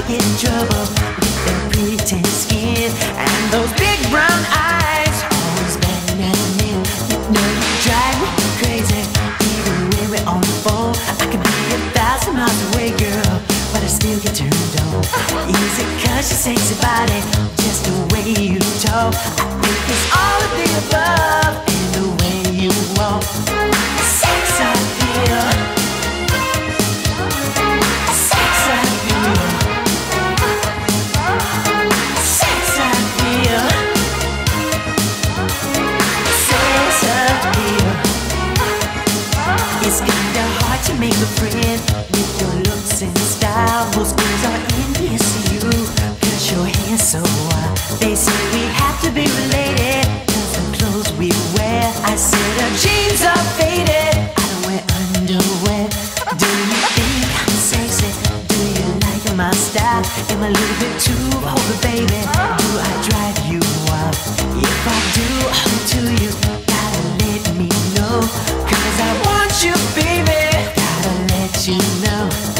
get in trouble with their pretty tan skin and those big brown eyes, always batting at me. You know you drive me crazy, even when we're on the phone. I could be 1,000 miles away, girl, but I still get turned on. Is it 'cause your sexy body, just the way you talk? I think it's all of the above, and the way you walk. Sex appeal, sex appeal, sex appeal, sex appeal. It's kinda hard to make a friend with your looks and style. Most girls are envious of you 'cause your hair's so wild. They say we have to be related 'cause the clothes we wear. I said our jeans are faded, I don't wear underwear. Do you think I'm sexy? Do you like my style? Am I a little bit too over, baby? Do I drive you wild? If I do, I'll to you. Gotta let me know, 'cause I want you, baby. Gotta let you know.